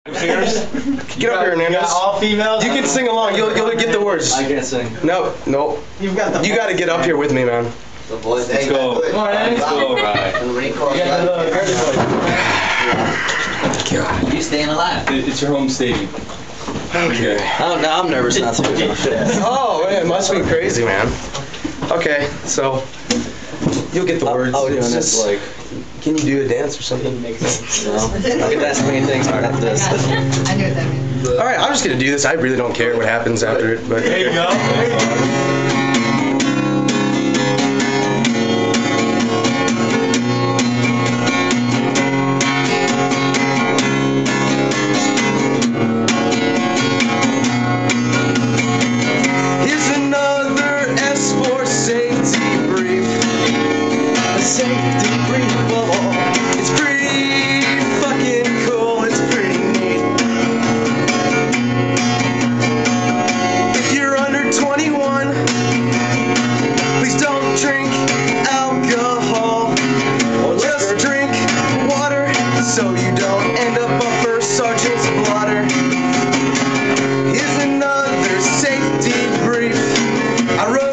Singers? Get up here, Hernandez. All females? You can sing along. You'll get the words. I can't sing. No. You've got the You got to get up here with me, man. The voice. Let's go. Come on, Andy. Let's go. Right. God. You staying alive. It's your home stadium. Okay. I'm nervous not to. Oh, man, it must be crazy, man. Okay, so you'll get the words. I'll do It's this just like. Can you do a dance or something? No. I can ask many things, but not this. I knew what that meant. All right, I'm just gonna do this. I really don't care what happens after it, but. There you go. There you go. Here's another S for safety brief. A safety brief, oh, it's pretty fucking cool. It's pretty neat. If you're under 21, please don't drink alcohol. Just drink water so you don't end up on First Sergeant's blotter. Here's another safety brief. I wrote